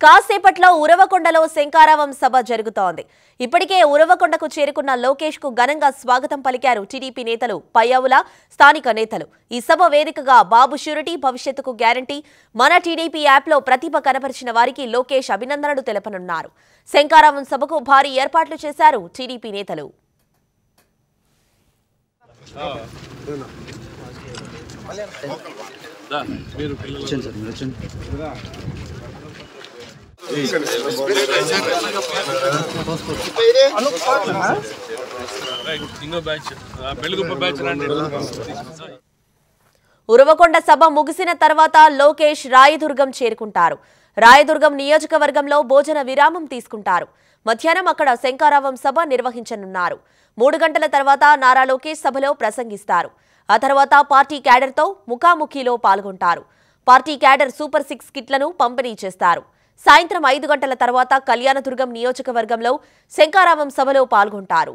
కాసేపట్లో ఉరవకొండలో శంకారావం సభ జరుగుతోంది. ఇప్పటికే ఉరవకొండకు చేరుకున్న లోకేష్ కు ఘనంగా స్వాగతం పలికారు టీడీపీ నేతలు, పయ్యావుల స్థానిక నేతలు. ఈ సభ వేదికగా బాబు ష్యూరిటీ, భవిష్యత్తుకు గ్యారంటీ, మన టీడీపీ యాప్లో ప్రతిభ కనపరిచిన వారికి లోకేష్ అభినందనలు తెలపనున్నారు. శంకారావం సభకు భారీ ఏర్పాట్లు చేశారు టీడీపీ నేతలు. ఉరవకొండ సభ ముగిసిన తర్వాత లోకేష్ రాయదుర్గం చేరుకుంటారు. రాయదుర్గం నియోజకవర్గంలో భోజన విరామం తీసుకుంటారు. మధ్యాహ్నం అక్కడ శంకారావం సభ నిర్వహించనున్నారు. 3 గంటల తర్వాత నారా లోకేష్ సభలో ప్రసంగిస్తారు. ఆ తర్వాత పార్టీ క్యాడర్తో ముఖాముఖిలో పాల్గొంటారు. పార్టీ క్యాడర్ సూపర్ 6 కిట్లను పంపిణీ చేస్తారు. సాయంత్రం 5 గంటల తర్వాత కళ్యాణదుర్గం నియోజకవర్గంలో శంకారావం సభలో పాల్గొంటారు.